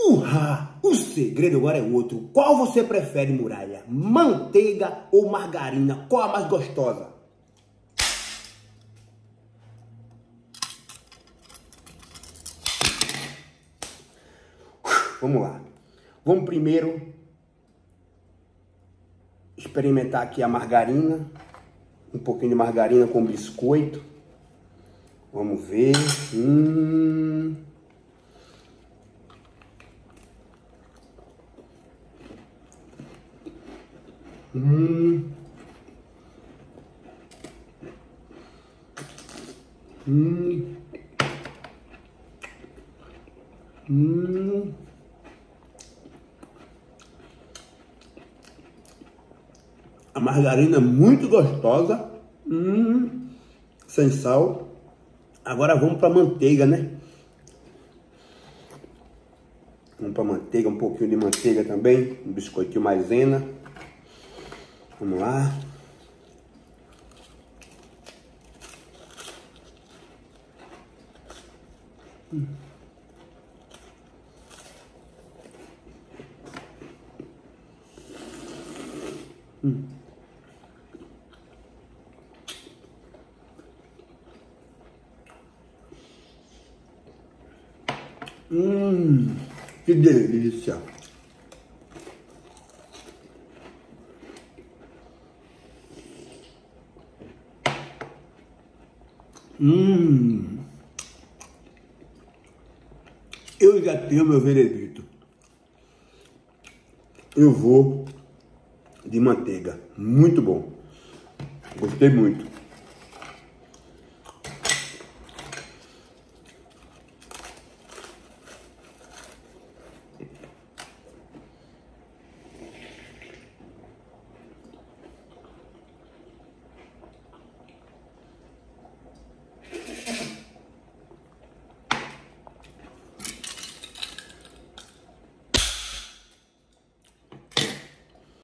O segredo agora é outro. Qual você prefere, Muralha? Manteiga ou margarina? Qual a mais gostosa? Vamos lá. Vamos primeiro experimentar aqui a margarina. Um pouquinho de margarina com biscoito. Vamos ver. A margarina é muito gostosa. Sem sal. Agora vamos para a manteiga, né? Vamos para a manteiga, um pouquinho de manteiga também. Um biscoitinho maisena. Vamos lá. Que delícia! Eu já tenho meu veredito. Eu vou de manteiga. Muito bom. Gostei muito.